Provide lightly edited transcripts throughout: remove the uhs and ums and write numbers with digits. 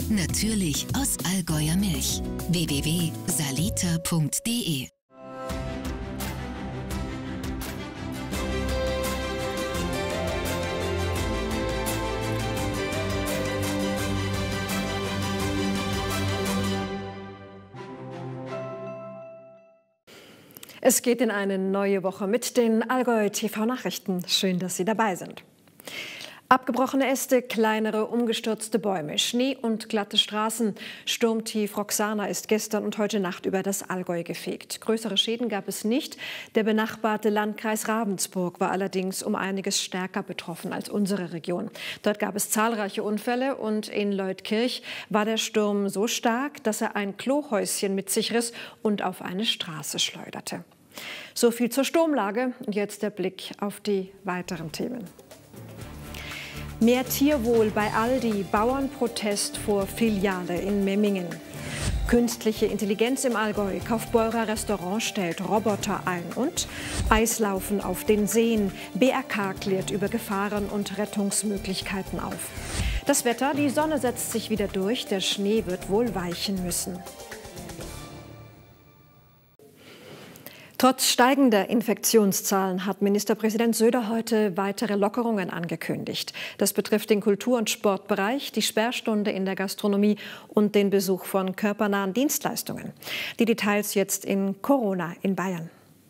Natürlich aus Allgäuer Milch. www.saliter.de. Es geht in eine neue Woche mit den Allgäu TV Nachrichten. Schön, dass Sie dabei sind. Abgebrochene Äste, kleinere umgestürzte Bäume, Schnee und glatte Straßen. Sturmtief Roxana ist gestern und heute Nacht über das Allgäu gefegt. Größere Schäden gab es nicht. Der benachbarte Landkreis Ravensburg war allerdings um einiges stärker betroffen als unsere Region. Dort gab es zahlreiche Unfälle und in Leutkirch war der Sturm so stark, dass er ein Klohäuschen mit sich riss und auf eine Straße schleuderte. So viel zur Sturmlage. Und jetzt der Blick auf die weiteren Themen. Mehr Tierwohl bei Aldi, Bauernprotest vor Filiale in Memmingen. Künstliche Intelligenz im Allgäu, Kaufbeurer Restaurant stellt Roboter ein und Eislaufen auf den Seen. BRK klärt über Gefahren und Rettungsmöglichkeiten auf. Das Wetter, die Sonne setzt sich wieder durch, der Schnee wird wohl weichen müssen. Trotz steigender Infektionszahlen hat Ministerpräsident Söder heute weitere Lockerungen angekündigt. Das betrifft den Kultur- und Sportbereich, die Sperrstunde in der Gastronomie und den Besuch von körpernahen Dienstleistungen. Die Details jetzt in Corona in Bayern.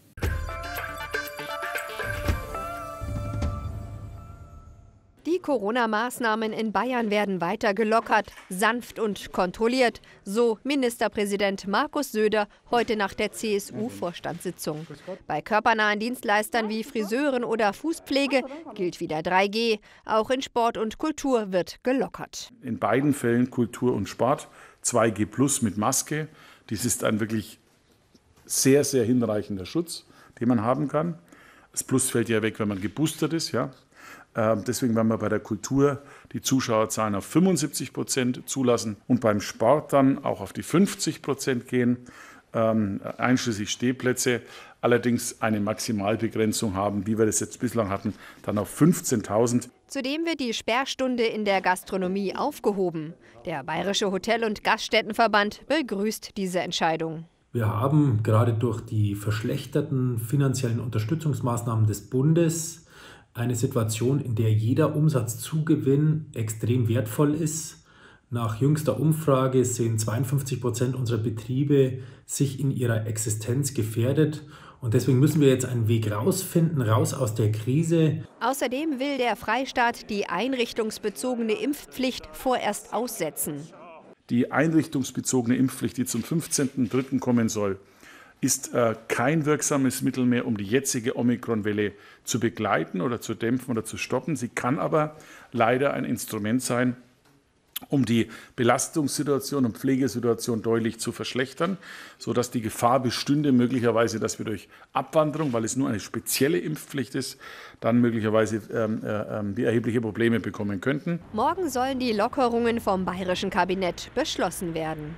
Die Corona-Maßnahmen in Bayern werden weiter gelockert, sanft und kontrolliert, so Ministerpräsident Markus Söder heute nach der CSU-Vorstandssitzung. Bei körpernahen Dienstleistern wie Friseuren oder Fußpflege gilt wieder 3G. Auch in Sport und Kultur wird gelockert. In beiden Fällen Kultur und Sport 2G plus mit Maske. Dies ist ein wirklich sehr, sehr hinreichender Schutz, den man haben kann. Das Plus fällt ja weg, wenn man geboostert ist, ja. Deswegen werden wir bei der Kultur die Zuschauerzahlen auf 75% zulassen und beim Sport dann auch auf die 50% gehen, einschließlich Stehplätze, allerdings eine Maximalbegrenzung haben, wie wir das jetzt bislang hatten, dann auf 15.000. Zudem wird die Sperrstunde in der Gastronomie aufgehoben. Der Bayerische Hotel- und Gaststättenverband begrüßt diese Entscheidung. Wir haben gerade durch die verschlechterten finanziellen Unterstützungsmaßnahmen des Bundes eine Situation, in der jeder Umsatzzugewinn extrem wertvoll ist. Nach jüngster Umfrage sehen 52% unserer Betriebe sich in ihrer Existenz gefährdet. Und deswegen müssen wir jetzt einen Weg rausfinden, raus aus der Krise. Außerdem will der Freistaat die einrichtungsbezogene Impfpflicht vorerst aussetzen. Die einrichtungsbezogene Impfpflicht, die zum 15.03. kommen soll, ist kein wirksames Mittel mehr, um die jetzige Omikron-Welle zu begleiten oder zu dämpfen oder zu stoppen. Sie kann aber leider ein Instrument sein, um die Belastungssituation und Pflegesituation deutlich zu verschlechtern, sodass die Gefahr bestünde, möglicherweise, dass wir durch Abwanderung, weil es nur eine spezielle Impfpflicht ist, dann möglicherweise wir erhebliche Probleme bekommen könnten. Morgen sollen die Lockerungen vom bayerischen Kabinett beschlossen werden.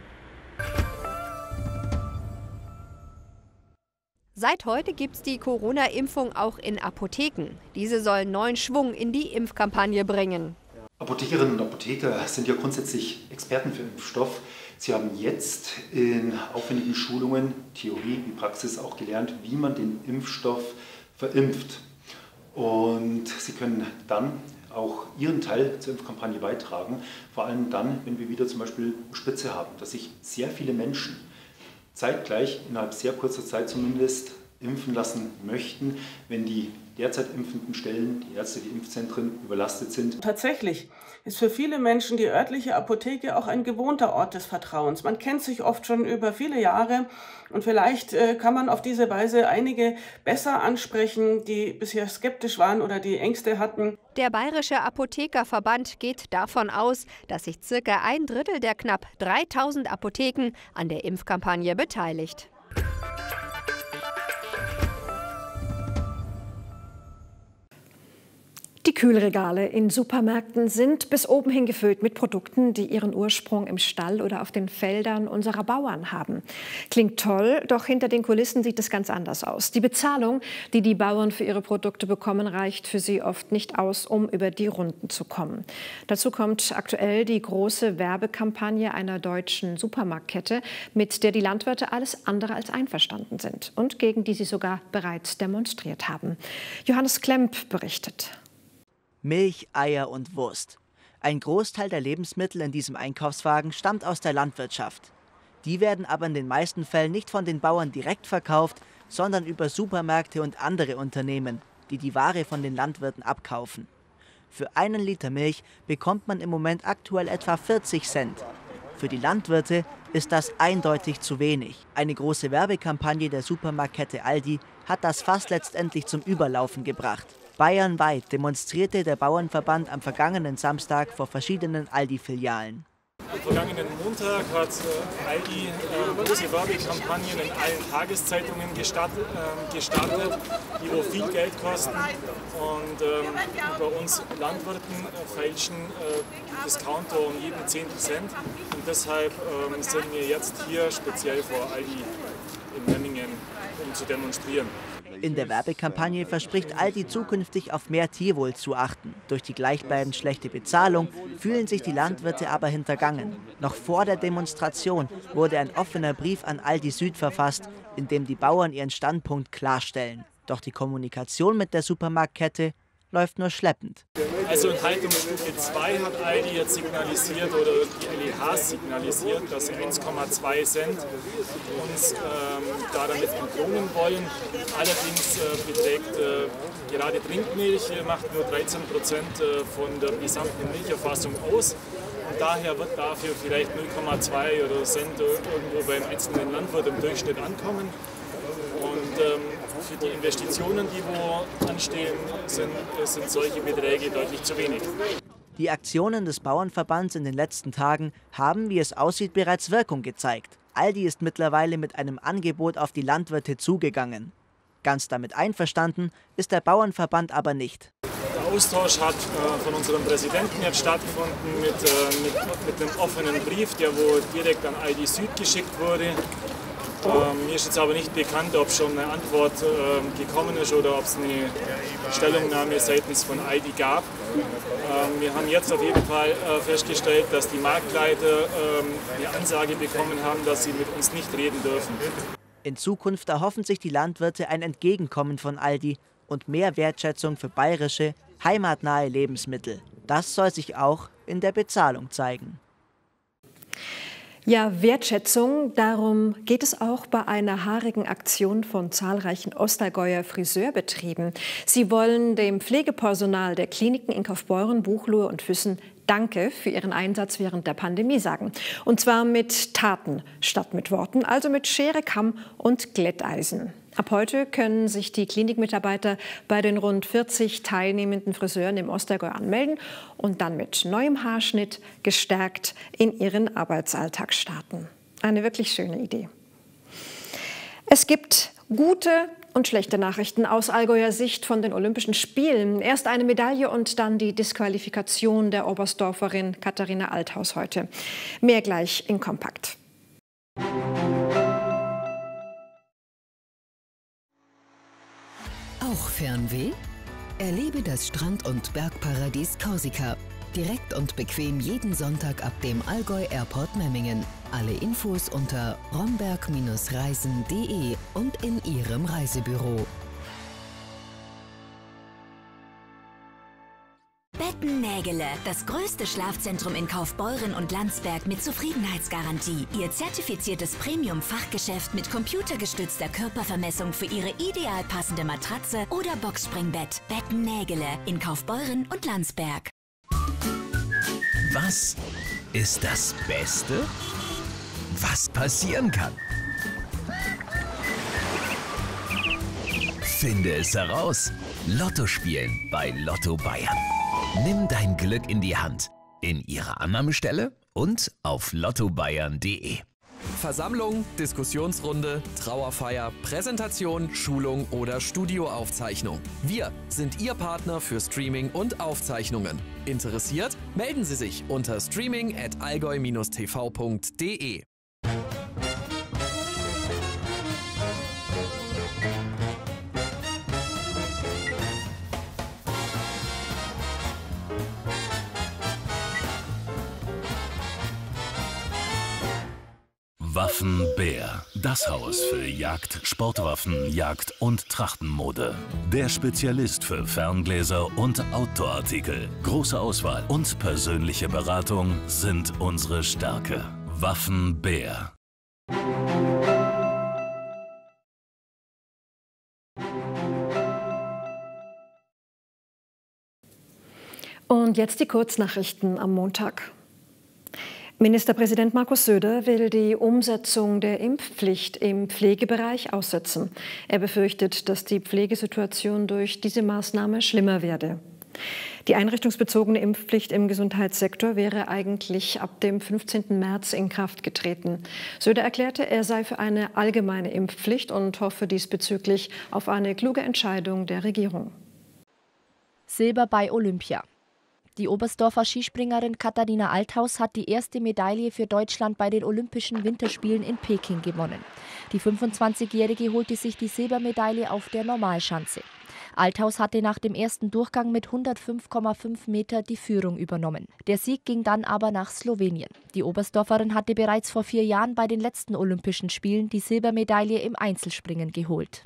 Seit heute gibt es die Corona-Impfung auch in Apotheken. Diese sollen neuen Schwung in die Impfkampagne bringen. Apothekerinnen und Apotheker sind ja grundsätzlich Experten für Impfstoff. Sie haben jetzt in aufwendigen Schulungen, Theorie wie Praxis, auch gelernt, wie man den Impfstoff verimpft. Und sie können dann auch ihren Teil zur Impfkampagne beitragen, vor allem dann, wenn wir wieder zum Beispiel Spitze haben, dass sich sehr viele Menschen zeitgleich, innerhalb sehr kurzer Zeit zumindest, impfen lassen möchten, wenn die derzeit impfenden Stellen, die Ärzte, die Impfzentren überlastet sind. Tatsächlich ist für viele Menschen die örtliche Apotheke auch ein gewohnter Ort des Vertrauens. Man kennt sich oft schon über viele Jahre und vielleicht kann man auf diese Weise einige besser ansprechen, die bisher skeptisch waren oder die Ängste hatten. Der Bayerische Apothekerverband geht davon aus, dass sich circa 1/3 der knapp 3000 Apotheken an der Impfkampagne beteiligt. Die Kühlregale in Supermärkten sind bis oben hin gefüllt mit Produkten, die ihren Ursprung im Stall oder auf den Feldern unserer Bauern haben. Klingt toll, doch hinter den Kulissen sieht es ganz anders aus. Die Bezahlung, die die Bauern für ihre Produkte bekommen, reicht für sie oft nicht aus, um über die Runden zu kommen. Dazu kommt aktuell die große Werbekampagne einer deutschen Supermarktkette, mit der die Landwirte alles andere als einverstanden sind und gegen die sie sogar bereits demonstriert haben. Johannes Klemp berichtet. Milch, Eier und Wurst. Ein Großteil der Lebensmittel in diesem Einkaufswagen stammt aus der Landwirtschaft. Die werden aber in den meisten Fällen nicht von den Bauern direkt verkauft, sondern über Supermärkte und andere Unternehmen, die die Ware von den Landwirten abkaufen. Für 1 Liter Milch bekommt man im Moment aktuell etwa 40 Cent. Für die Landwirte ist das eindeutig zu wenig. Eine große Werbekampagne der Supermarktkette Aldi hat das Fass letztendlich zum Überlaufen gebracht. Bayernweit demonstrierte der Bauernverband am vergangenen Samstag vor verschiedenen Aldi-Filialen. Am vergangenen Montag hat Aldi große Werbekampagnen in allen Tageszeitungen gestartet, die wo viel Geld kosten. Und bei uns Landwirten feilschen Discounter um jeden 10 Cent. Und deshalb sind wir jetzt hier speziell vor Aldi in Memmingen, um zu demonstrieren. In der Werbekampagne verspricht Aldi zukünftig auf mehr Tierwohl zu achten. Durch die gleichbleibend schlechte Bezahlung fühlen sich die Landwirte aber hintergangen. Noch vor der Demonstration wurde ein offener Brief an Aldi Süd verfasst, in dem die Bauern ihren Standpunkt klarstellen. Doch die Kommunikation mit der Supermarktkette läuft nur schleppend. Also in Haltungsstufe 2 hat Aldi jetzt signalisiert, oder die LEH signalisiert, dass sie 1,2 Cent uns damit entlohnen wollen. Allerdings beträgt gerade Trinkmilch, macht nur 13% von der gesamten Milcherfassung aus. Und daher wird dafür vielleicht 0,2 oder Cent irgendwo beim einzelnen Landwirt im Durchschnitt ankommen. Und für die Investitionen, die wo anstehen, sind solche Beträge deutlich zu wenig. Die Aktionen des Bauernverbands in den letzten Tagen haben, wie es aussieht, bereits Wirkung gezeigt. Aldi ist mittlerweile mit einem Angebot auf die Landwirte zugegangen. Ganz damit einverstanden ist der Bauernverband aber nicht. Der Austausch hat von unserem Präsidenten jetzt stattgefunden mit einem offenen Brief, der wo direkt an Aldi Süd geschickt wurde. Mir ist jetzt aber nicht bekannt, ob schon eine Antwort gekommen ist oder ob es eine Stellungnahme seitens von Aldi gab. Wir haben jetzt auf jeden Fall festgestellt, dass die Marktleiter eine Ansage bekommen haben, dass sie mit uns nicht reden dürfen. In Zukunft erhoffen sich die Landwirte ein Entgegenkommen von Aldi und mehr Wertschätzung für bayerische, heimatnahe Lebensmittel. Das soll sich auch in der Bezahlung zeigen. Ja, Wertschätzung, darum geht es auch bei einer haarigen Aktion von zahlreichen Ostallgäuer Friseurbetrieben. Sie wollen dem Pflegepersonal der Kliniken in Kaufbeuren, Buchloe und Füssen Danke für ihren Einsatz während der Pandemie sagen. Und zwar mit Taten statt mit Worten, also mit Schere, Kamm und Glätteisen. Ab heute können sich die Klinikmitarbeiter bei den rund 40 teilnehmenden Friseuren im Ostallgäu anmelden und dann mit neuem Haarschnitt gestärkt in ihren Arbeitsalltag starten. Eine wirklich schöne Idee. Es gibt gute und schlechte Nachrichten aus Allgäuer Sicht von den Olympischen Spielen. Erst eine Medaille und dann die Disqualifikation der Oberstdorferin Katharina Althaus heute. Mehr gleich in Kompakt. Auch Fernweh? Erlebe das Strand- und Bergparadies Korsika. Direkt und bequem jeden Sonntag ab dem Allgäu Airport Memmingen. Alle Infos unter romberg-reisen.de und in Ihrem Reisebüro. Bettennägele, das größte Schlafzentrum in Kaufbeuren und Landsberg mit Zufriedenheitsgarantie. Ihr zertifiziertes Premium-Fachgeschäft mit computergestützter Körpervermessung für Ihre ideal passende Matratze oder Boxspringbett. Bettennägele in Kaufbeuren und Landsberg. Was ist das Beste, was passieren kann? Finde es heraus. Lotto spielen bei Lotto Bayern. Nimm dein Glück in die Hand. In Ihrer Annahmestelle und auf lottobayern.de. Versammlung, Diskussionsrunde, Trauerfeier, Präsentation, Schulung oder Studioaufzeichnung. Wir sind Ihr Partner für Streaming und Aufzeichnungen. Interessiert? Melden Sie sich unter streaming@allgäu-tv.de. Waffenbär, das Haus für Jagd, Sportwaffen, Jagd und Trachtenmode. Der Spezialist für Ferngläser und Outdoor-Artikel. Große Auswahl und persönliche Beratung sind unsere Stärke. Waffenbär. Und jetzt die Kurznachrichten am Montag. Ministerpräsident Markus Söder will die Umsetzung der Impfpflicht im Pflegebereich aussetzen. Er befürchtet, dass die Pflegesituation durch diese Maßnahme schlimmer werde. Die einrichtungsbezogene Impfpflicht im Gesundheitssektor wäre eigentlich ab dem 15. März in Kraft getreten. Söder erklärte, er sei für eine allgemeine Impfpflicht und hoffe diesbezüglich auf eine kluge Entscheidung der Regierung. Silber bei Olympia. Die Oberstdorfer Skispringerin Katharina Althaus hat die erste Medaille für Deutschland bei den Olympischen Winterspielen in Peking gewonnen. Die 25-Jährige holte sich die Silbermedaille auf der Normalschanze. Althaus hatte nach dem ersten Durchgang mit 105,5 Meter die Führung übernommen. Der Sieg ging dann aber nach Slowenien. Die Oberstdorferin hatte bereits vor 4 Jahren bei den letzten Olympischen Spielen die Silbermedaille im Einzelspringen geholt.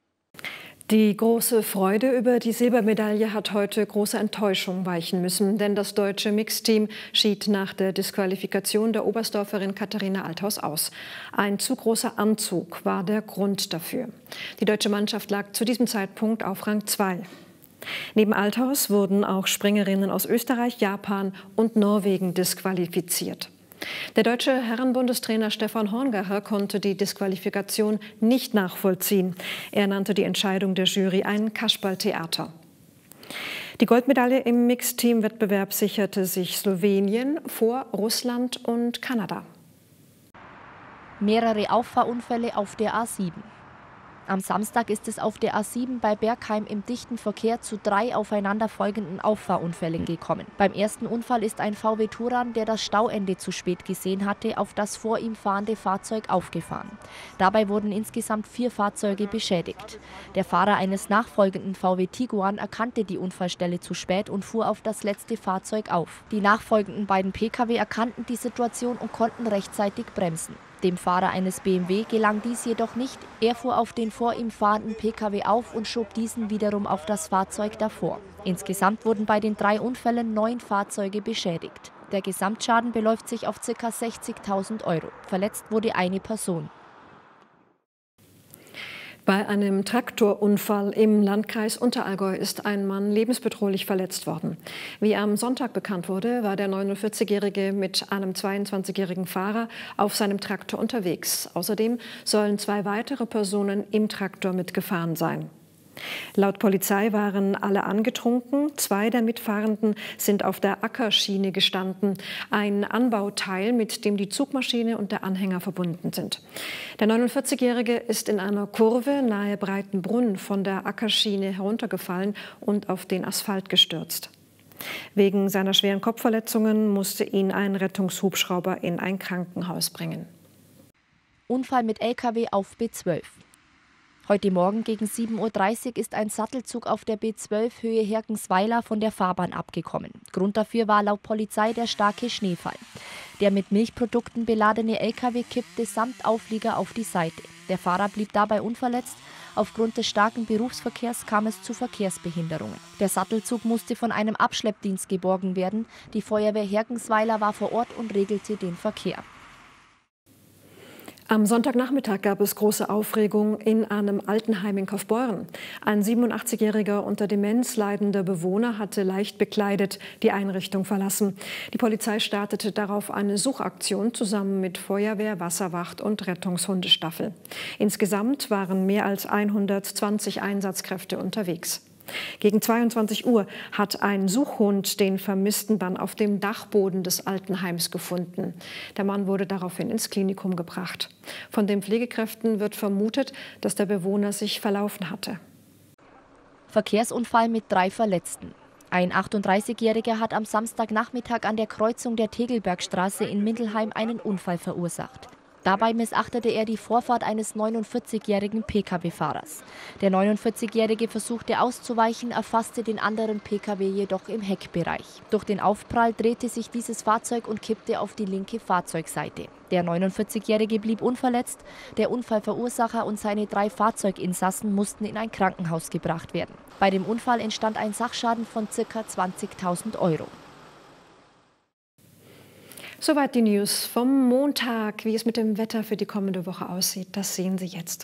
Die große Freude über die Silbermedaille hat heute große Enttäuschung weichen müssen, denn das deutsche Mixteam schied nach der Disqualifikation der Oberstdorferin Katharina Althaus aus. Ein zu großer Anzug war der Grund dafür. Die deutsche Mannschaft lag zu diesem Zeitpunkt auf Rang 2. Neben Althaus wurden auch Springerinnen aus Österreich, Japan und Norwegen disqualifiziert. Der deutsche Herrenbundestrainer Stefan Horngacher konnte die Disqualifikation nicht nachvollziehen. Er nannte die Entscheidung der Jury ein Kasperltheater. Die Goldmedaille im Mixteam-Wettbewerb sicherte sich Slowenien vor Russland und Kanada. Mehrere Auffahrunfälle auf der A7. Am Samstag ist es auf der A7 bei Bergheim im dichten Verkehr zu 3 aufeinanderfolgenden Auffahrunfällen gekommen. Beim ersten Unfall ist ein VW Touran, der das Stauende zu spät gesehen hatte, auf das vor ihm fahrende Fahrzeug aufgefahren. Dabei wurden insgesamt 4 Fahrzeuge beschädigt. Der Fahrer eines nachfolgenden VW Tiguan erkannte die Unfallstelle zu spät und fuhr auf das letzte Fahrzeug auf. Die nachfolgenden beiden Pkw erkannten die Situation und konnten rechtzeitig bremsen. Dem Fahrer eines BMW gelang dies jedoch nicht. Er fuhr auf den vor ihm fahrenden Pkw auf und schob diesen wiederum auf das Fahrzeug davor. Insgesamt wurden bei den 3 Unfällen 9 Fahrzeuge beschädigt. Der Gesamtschaden beläuft sich auf ca. 60.000 €. Verletzt wurde eine Person. Bei einem Traktorunfall im Landkreis Unterallgäu ist ein Mann lebensbedrohlich verletzt worden. Wie am Sonntag bekannt wurde, war der 49-Jährige mit einem 22-jährigen Fahrer auf seinem Traktor unterwegs. Außerdem sollen 2 weitere Personen im Traktor mitgefahren sein. Laut Polizei waren alle angetrunken. 2 der Mitfahrenden sind auf der Ackerschiene gestanden, ein Anbauteil, mit dem die Zugmaschine und der Anhänger verbunden sind. Der 49-Jährige ist in einer Kurve nahe Breitenbrunn von der Ackerschiene heruntergefallen und auf den Asphalt gestürzt. Wegen seiner schweren Kopfverletzungen musste ihn ein Rettungshubschrauber in ein Krankenhaus bringen. Unfall mit LKW auf B12. Heute Morgen gegen 7:30 Uhr ist ein Sattelzug auf der B12 Höhe Herkensweiler von der Fahrbahn abgekommen. Grund dafür war laut Polizei der starke Schneefall. Der mit Milchprodukten beladene LKW kippte samt Auflieger auf die Seite. Der Fahrer blieb dabei unverletzt. Aufgrund des starken Berufsverkehrs kam es zu Verkehrsbehinderungen. Der Sattelzug musste von einem Abschleppdienst geborgen werden. Die Feuerwehr Herkensweiler war vor Ort und regelte den Verkehr. Am Sonntagnachmittag gab es große Aufregung in einem Altenheim in Kaufbeuren. Ein 87-jähriger unter Demenz leidender Bewohner hatte leicht bekleidet die Einrichtung verlassen. Die Polizei startete darauf eine Suchaktion zusammen mit Feuerwehr, Wasserwacht und Rettungshundestaffel. Insgesamt waren mehr als 120 Einsatzkräfte unterwegs. Gegen 22 Uhr hat ein Suchhund den Vermissten dann auf dem Dachboden des Altenheims gefunden. Der Mann wurde daraufhin ins Klinikum gebracht. Von den Pflegekräften wird vermutet, dass der Bewohner sich verlaufen hatte. Verkehrsunfall mit 3 Verletzten. Ein 38-Jähriger hat am Samstagnachmittag an der Kreuzung der Tegelbergstraße in Mindelheim einen Unfall verursacht. Dabei missachtete er die Vorfahrt eines 49-jährigen Pkw-Fahrers. Der 49-Jährige versuchte auszuweichen, erfasste den anderen Pkw jedoch im Heckbereich. Durch den Aufprall drehte sich dieses Fahrzeug und kippte auf die linke Fahrzeugseite. Der 49-Jährige blieb unverletzt. Der Unfallverursacher und seine 3 Fahrzeuginsassen mussten in ein Krankenhaus gebracht werden. Bei dem Unfall entstand ein Sachschaden von ca. 20.000 €. Soweit die News vom Montag. Wie es mit dem Wetter für die kommende Woche aussieht, das sehen Sie jetzt.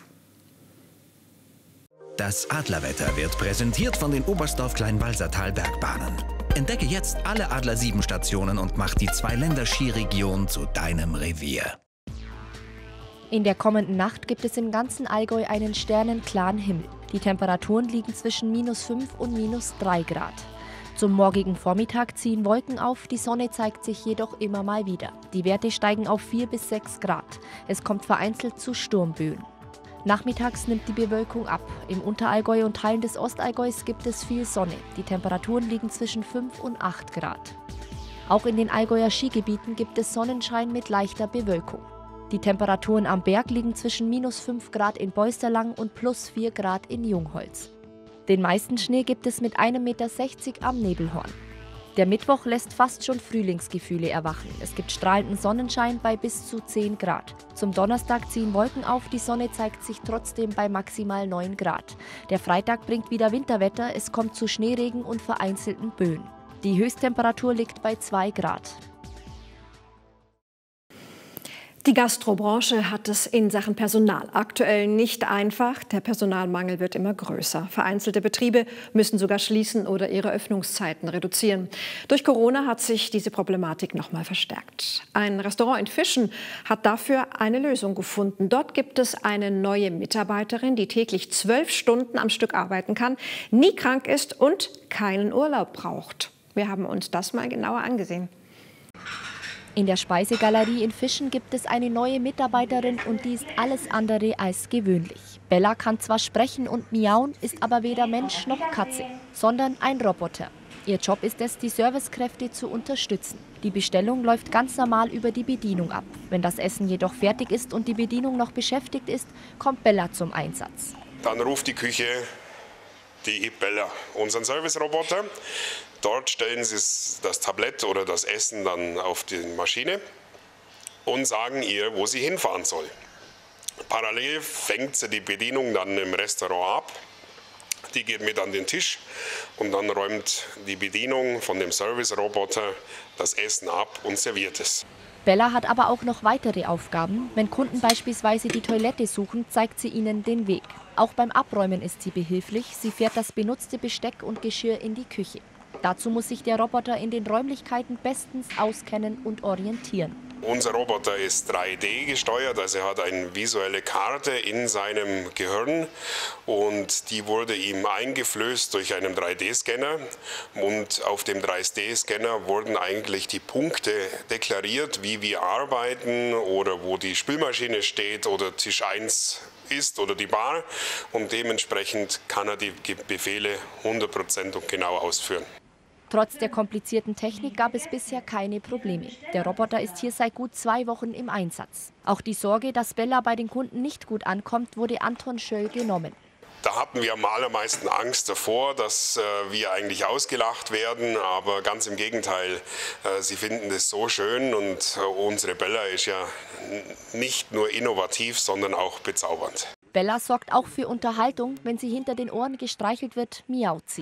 Das Adlerwetter wird präsentiert von den Oberstdorf-Kleinwalsertal-Bergbahnen. Entdecke jetzt alle Adler 7 Stationen und mach die 2-Länder-Skiregion zu deinem Revier. In der kommenden Nacht gibt es im ganzen Allgäu einen sternenklaren Himmel. Die Temperaturen liegen zwischen -5 und -3 Grad. Zum morgigen Vormittag ziehen Wolken auf, die Sonne zeigt sich jedoch immer mal wieder. Die Werte steigen auf 4 bis 6 Grad. Es kommt vereinzelt zu Sturmböen. Nachmittags nimmt die Bewölkung ab. Im Unterallgäu und Teilen des Ostallgäus gibt es viel Sonne. Die Temperaturen liegen zwischen 5 und 8 Grad. Auch in den Allgäuer Skigebieten gibt es Sonnenschein mit leichter Bewölkung. Die Temperaturen am Berg liegen zwischen -5 Grad in Beusterlang und +4 Grad in Jungholz. Den meisten Schnee gibt es mit 1,60 Meter am Nebelhorn. Der Mittwoch lässt fast schon Frühlingsgefühle erwachen. Es gibt strahlenden Sonnenschein bei bis zu 10 Grad. Zum Donnerstag ziehen Wolken auf, die Sonne zeigt sich trotzdem bei maximal 9 Grad. Der Freitag bringt wieder Winterwetter, es kommt zu Schneeregen und vereinzelten Böen. Die Höchsttemperatur liegt bei 2 Grad. Die Gastrobranche hat es in Sachen Personal aktuell nicht einfach. Der Personalmangel wird immer größer. Vereinzelte Betriebe müssen sogar schließen oder ihre Öffnungszeiten reduzieren. Durch Corona hat sich diese Problematik noch mal verstärkt. Ein Restaurant in Fischen hat dafür eine Lösung gefunden. Dort gibt es eine neue Mitarbeiterin, die täglich 12 Stunden am Stück arbeiten kann, nie krank ist und keinen Urlaub braucht. Wir haben uns das mal genauer angesehen. In der Speisegalerie in Fischen gibt es eine neue Mitarbeiterin und die ist alles andere als gewöhnlich. Bella kann zwar sprechen und miauen, ist aber weder Mensch noch Katze, sondern ein Roboter. Ihr Job ist es, die Servicekräfte zu unterstützen. Die Bestellung läuft ganz normal über die Bedienung ab. Wenn das Essen jedoch fertig ist und die Bedienung noch beschäftigt ist, kommt Bella zum Einsatz. Dann ruft die Küche die Bella, unseren Serviceroboter. Dort stellen sie das Tablett oder das Essen dann auf die Maschine und sagen ihr, wo sie hinfahren soll. Parallel fängt sie die Bedienung dann im Restaurant ab. Die geht mit an den Tisch und dann räumt die Bedienung von dem Serviceroboter das Essen ab und serviert es. Bella hat aber auch noch weitere Aufgaben. Wenn Kunden beispielsweise die Toilette suchen, zeigt sie ihnen den Weg. Auch beim Abräumen ist sie behilflich. Sie fährt das benutzte Besteck und Geschirr in die Küche. Dazu muss sich der Roboter in den Räumlichkeiten bestens auskennen und orientieren. Unser Roboter ist 3D gesteuert, also er hat eine visuelle Karte in seinem Gehirn und die wurde ihm eingeflößt durch einen 3D-Scanner und auf dem 3D-Scanner wurden eigentlich die Punkte deklariert, wie wir arbeiten oder wo die Spülmaschine steht oder Tisch 1 ist oder die Bar und dementsprechend kann er die Befehle 100% und genau ausführen. Trotz der komplizierten Technik gab es bisher keine Probleme. Der Roboter ist hier seit gut 2 Wochen im Einsatz. Auch die Sorge, dass Bella bei den Kunden nicht gut ankommt, wurde Anton Schöll genommen. Da hatten wir am allermeisten Angst davor, dass wir eigentlich ausgelacht werden, aber ganz im Gegenteil, sie finden das so schön und unsere Bella ist ja nicht nur innovativ, sondern auch bezaubernd. Bella sorgt auch für Unterhaltung, wenn sie hinter den Ohren gestreichelt wird, miaut sie.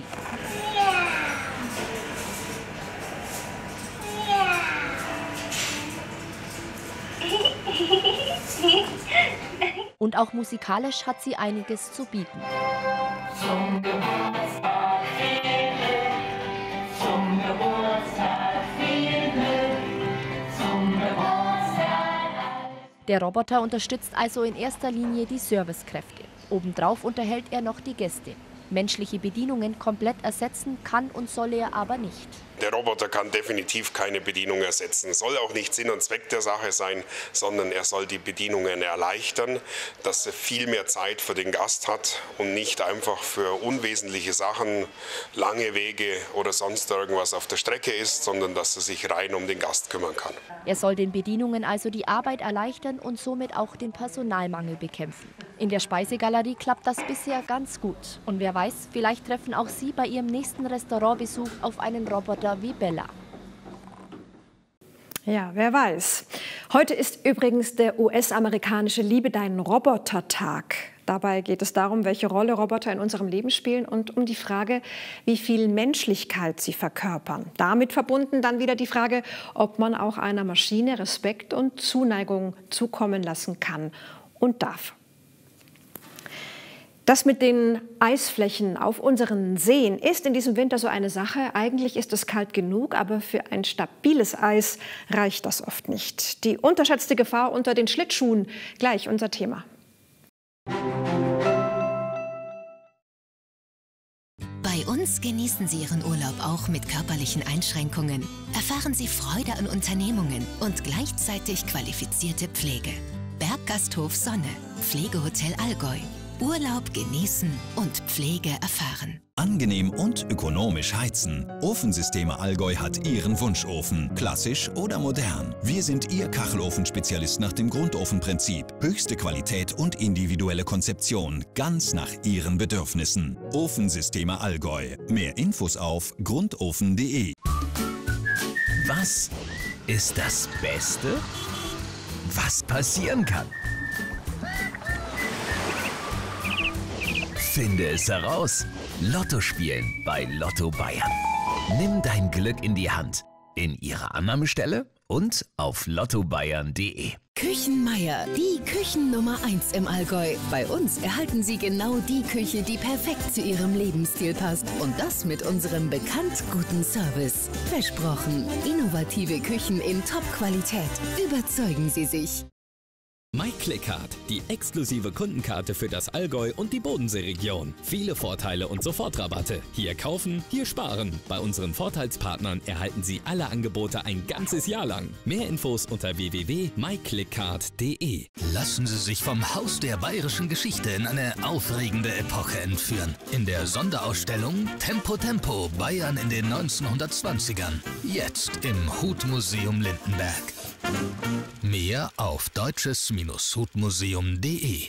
Und auch musikalisch hat sie einiges zu bieten. Zum Geburtstag viele, zum Geburtstag viele, zum Geburtstag. Der Roboter unterstützt also in erster Linie die Servicekräfte. Obendrauf unterhält er noch die Gäste. Menschliche Bedienungen komplett ersetzen kann und soll er aber nicht. Der Roboter kann definitiv keine Bedienung ersetzen. Soll auch nicht Sinn und Zweck der Sache sein, sondern er soll die Bedienungen erleichtern, dass er viel mehr Zeit für den Gast hat und nicht einfach für unwesentliche Sachen, lange Wege oder sonst irgendwas auf der Strecke ist, sondern dass er sich rein um den Gast kümmern kann. Er soll den Bedienungen also die Arbeit erleichtern und somit auch den Personalmangel bekämpfen. In der Speisegalerie klappt das bisher ganz gut. Und wer weiß, vielleicht treffen auch Sie bei Ihrem nächsten Restaurantbesuch auf einen Roboter wie Bella. Ja, wer weiß. Heute ist übrigens der US-amerikanische Liebe deinen Roboter-Tag. Dabei geht es darum, welche Rolle Roboter in unserem Leben spielen und um die Frage, wie viel Menschlichkeit sie verkörpern. Damit verbunden dann wieder die Frage, ob man auch einer Maschine Respekt und Zuneigung zukommen lassen kann und darf. Das mit den Eisflächen auf unseren Seen ist in diesem Winter so eine Sache. Eigentlich ist es kalt genug, aber für ein stabiles Eis reicht das oft nicht. Die unterschätzte Gefahr unter den Schlittschuhen, gleich unser Thema. Bei uns genießen Sie Ihren Urlaub auch mit körperlichen Einschränkungen. Erfahren Sie Freude an Unternehmungen und gleichzeitig qualifizierte Pflege. Berggasthof Sonne, Pflegehotel Allgäu. Urlaub genießen und Pflege erfahren. Angenehm und ökonomisch heizen. Ofensysteme Allgäu hat Ihren Wunschofen. Klassisch oder modern. Wir sind Ihr Kachelofenspezialist nach dem Grundofenprinzip. Höchste Qualität und individuelle Konzeption. Ganz nach Ihren Bedürfnissen. Ofensysteme Allgäu. Mehr Infos auf grundofen.de. Was ist das Beste, was passieren kann? Finde es heraus. Lotto spielen bei Lotto Bayern. Nimm dein Glück in die Hand. In Ihrer Annahmestelle und auf lottobayern.de. Küchenmeier, die Küchennummer 1 im Allgäu. Bei uns erhalten Sie genau die Küche, die perfekt zu Ihrem Lebensstil passt. Und das mit unserem bekannt guten Service. Versprochen, innovative Küchen in Top-Qualität. Überzeugen Sie sich. MyClickCard, die exklusive Kundenkarte für das Allgäu und die Bodenseeregion. Viele Vorteile und Sofortrabatte. Hier kaufen, hier sparen. Bei unseren Vorteilspartnern erhalten Sie alle Angebote ein ganzes Jahr lang. Mehr Infos unter www.myclickcard.de. Lassen Sie sich vom Haus der bayerischen Geschichte in eine aufregende Epoche entführen. In der Sonderausstellung Tempo Tempo Bayern in den 1920ern. Jetzt im Hutmuseum Lindenberg. Mehr auf deutsches-hutmuseum.de.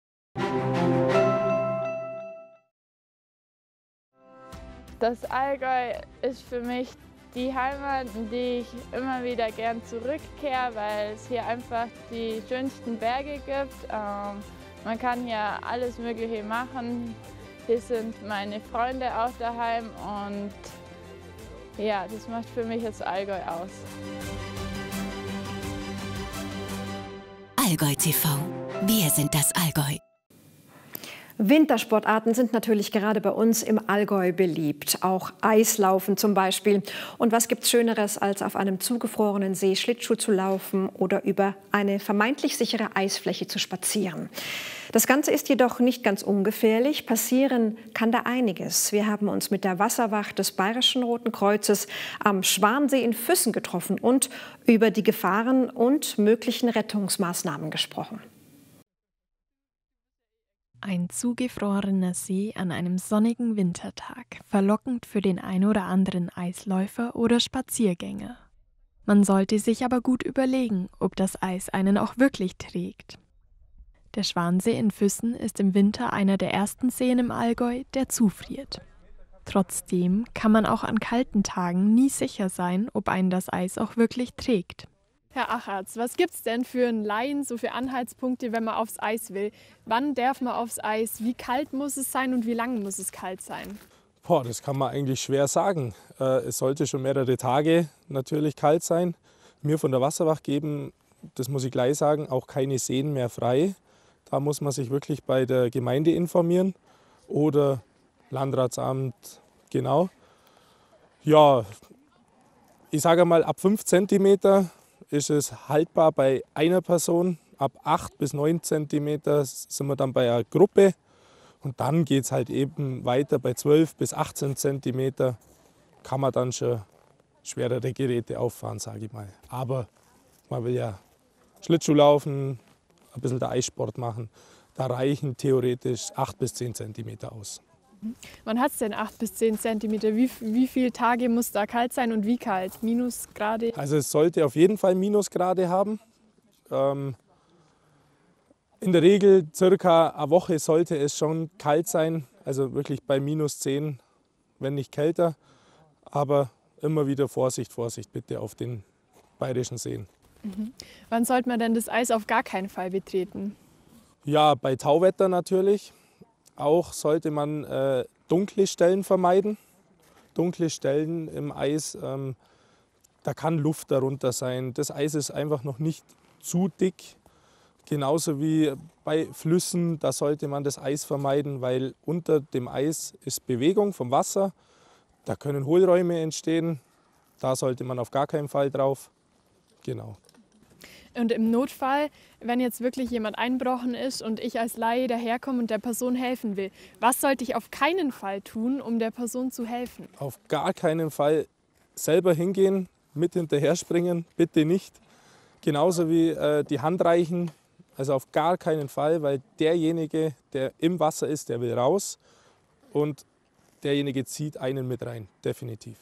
Das Allgäu ist für mich die Heimat, in die ich immer wieder gern zurückkehre, weil es hier einfach die schönsten Berge gibt. Man kann hier alles Mögliche machen. Hier sind meine Freunde auch daheim und ja, das macht für mich das Allgäu aus. Allgäu TV. Wir sind das Allgäu. Wintersportarten sind natürlich gerade bei uns im Allgäu beliebt. Auch Eislaufen zum Beispiel. Und was gibt's Schöneres, als auf einem zugefrorenen See Schlittschuh zu laufen oder über eine vermeintlich sichere Eisfläche zu spazieren? Das Ganze ist jedoch nicht ganz ungefährlich. Passieren kann da einiges. Wir haben uns mit der Wasserwacht des Bayerischen Roten Kreuzes am Schwansee in Füssen getroffen und über die Gefahren und möglichen Rettungsmaßnahmen gesprochen. Ein zugefrorener See an einem sonnigen Wintertag, verlockend für den ein oder anderen Eisläufer oder Spaziergänger. Man sollte sich aber gut überlegen, ob das Eis einen auch wirklich trägt. Der Schwansee in Füssen ist im Winter einer der ersten Seen im Allgäu, der zufriert. Trotzdem kann man auch an kalten Tagen nie sicher sein, ob einen das Eis auch wirklich trägt. Herr Achatz, was gibt es denn für einen Laien, so für Anhaltspunkte, wenn man aufs Eis will? Wann darf man aufs Eis? Wie kalt muss es sein und wie lange muss es kalt sein? Das kann man eigentlich schwer sagen. Es sollte schon mehrere Tage natürlich kalt sein. Wir von der Wasserwacht geben, das muss ich gleich sagen, auch keine Seen mehr frei. Da muss man sich wirklich bei der Gemeinde informieren oder Landratsamt, genau. Ja, ich sage mal, ab 5 cm ist es haltbar bei einer Person. Ab 8 bis 9 cm sind wir dann bei einer Gruppe. Und dann geht es halt eben weiter bei 12 bis 18 Zentimeter kann man dann schon schwerere Geräte auffahren, sage ich mal. Aber man will ja Schlittschuh laufen, ein bisschen der Eissport machen. Da reichen theoretisch 8 bis 10 Zentimeter aus. Wann hat es denn 8 bis 10 Zentimeter? Wie viele Tage muss da kalt sein und wie kalt? Minusgrade? Also es sollte auf jeden Fall Minusgrade haben. In der Regel circa eine Woche sollte es schon kalt sein, also wirklich bei -10, wenn nicht kälter. Aber immer wieder Vorsicht, Vorsicht bitte auf den bayerischen Seen. Wann sollte man denn das Eis auf gar keinen Fall betreten? Ja, bei Tauwetter natürlich. Auch sollte man dunkle Stellen vermeiden. Dunkle Stellen im Eis, da kann Luft darunter sein. Das Eis ist einfach noch nicht zu dick. Genauso wie bei Flüssen, da sollte man das Eis vermeiden, weil unter dem Eis ist Bewegung vom Wasser. Da können Hohlräume entstehen. Da sollte man auf gar keinen Fall drauf. Genau. Und im Notfall, wenn jetzt wirklich jemand einbrochen ist und ich als Laie daherkomme und der Person helfen will, was sollte ich auf keinen Fall tun, um der Person zu helfen? Auf gar keinen Fall selber hingehen, mit hinterher springen, bitte nicht. Genauso wie die Hand reichen, also auf gar keinen Fall, weil derjenige, der im Wasser ist, der will raus und derjenige zieht einen mit rein, definitiv.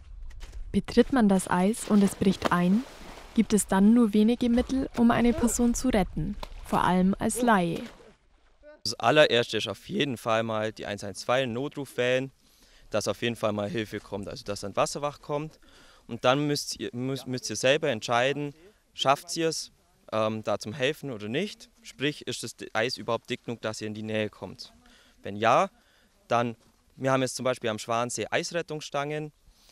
Betritt man das Eis und es bricht ein, gibt es dann nur wenige Mittel, um eine Person zu retten, vor allem als Laie. Das allererste ist auf jeden Fall mal die 112 Notruf wählen, dass auf jeden Fall mal Hilfe kommt, also dass ein Wasserwacht kommt. Und dann müsst ihr selber entscheiden, schafft ihr es, da zum Helfen oder nicht. Sprich, ist das Eis überhaupt dick genug, dass ihr in die Nähe kommt. Wenn ja, dann, wir haben jetzt zum Beispiel am Schwansee Eisrettungsstangen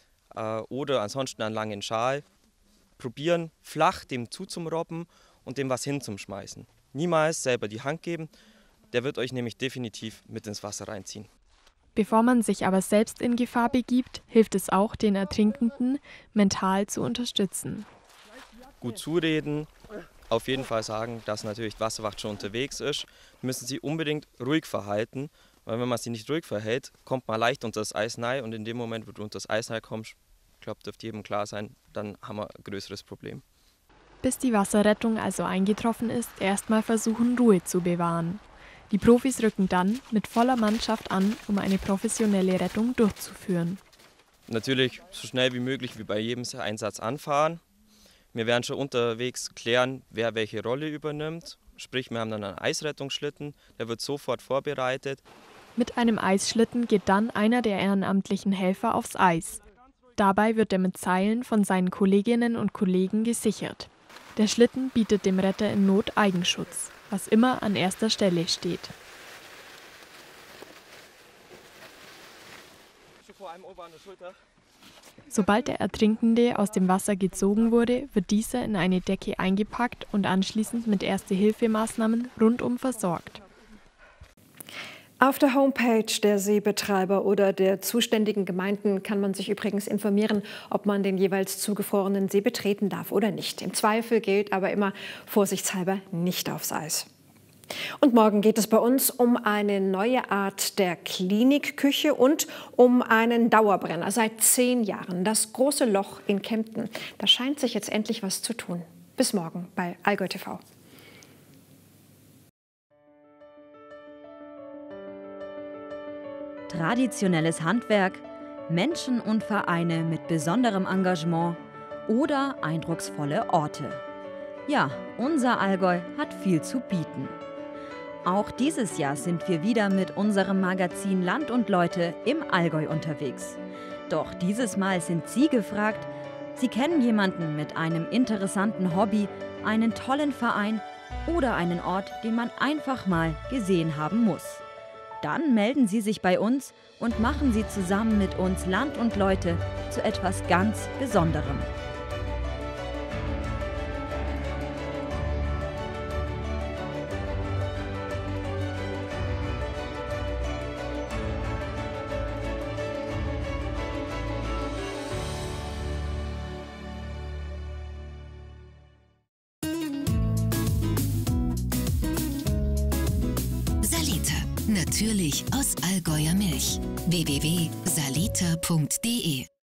oder ansonsten einen langen Schal. Probieren, flach dem zuzumrobben und dem was hinzuschmeißen. Niemals selber die Hand geben, der wird euch nämlich definitiv mit ins Wasser reinziehen. Bevor man sich aber selbst in Gefahr begibt, hilft es auch, den Ertrinkenden mental zu unterstützen. Gut zureden, auf jeden Fall sagen, dass natürlich die Wasserwacht schon unterwegs ist, müssen sie unbedingt ruhig verhalten, weil wenn man sie nicht ruhig verhält, kommt man leicht unter das Eis rein und in dem Moment, wo du unter das Eis reinkommst, ich glaube, dürfte jedem klar sein, dann haben wir ein größeres Problem. Bis die Wasserrettung also eingetroffen ist, erstmal versuchen, Ruhe zu bewahren. Die Profis rücken dann mit voller Mannschaft an, um eine professionelle Rettung durchzuführen. Natürlich so schnell wie möglich wie bei jedem Einsatz anfahren. Wir werden schon unterwegs klären, wer welche Rolle übernimmt. Sprich, wir haben dann einen Eisrettungsschlitten, der wird sofort vorbereitet. Mit einem Eisschlitten geht dann einer der ehrenamtlichen Helfer aufs Eis. Dabei wird er mit Seilen von seinen Kolleginnen und Kollegen gesichert. Der Schlitten bietet dem Retter in Not Eigenschutz, was immer an erster Stelle steht. Sobald der Ertrinkende aus dem Wasser gezogen wurde, wird dieser in eine Decke eingepackt und anschließend mit Erste-Hilfe-Maßnahmen rundum versorgt. Auf der Homepage der Seebetreiber oder der zuständigen Gemeinden kann man sich übrigens informieren, ob man den jeweils zugefrorenen See betreten darf oder nicht. Im Zweifel gilt aber immer vorsichtshalber nicht aufs Eis. Und morgen geht es bei uns um eine neue Art der Klinikküche und um einen Dauerbrenner seit 10 Jahren. Das große Loch in Kempten. Da scheint sich jetzt endlich was zu tun. Bis morgen bei Allgäu TV. Traditionelles Handwerk, Menschen und Vereine mit besonderem Engagement oder eindrucksvolle Orte. Ja, unser Allgäu hat viel zu bieten. Auch dieses Jahr sind wir wieder mit unserem Magazin Land und Leute im Allgäu unterwegs. Doch dieses Mal sind Sie gefragt. Sie kennen jemanden mit einem interessanten Hobby, einen tollen Verein oder einen Ort, den man einfach mal gesehen haben muss. Dann melden Sie sich bei uns und machen Sie zusammen mit uns Land und Leute zu etwas ganz Besonderem. natürlich aus Allgäuer Milch. www.saliter.de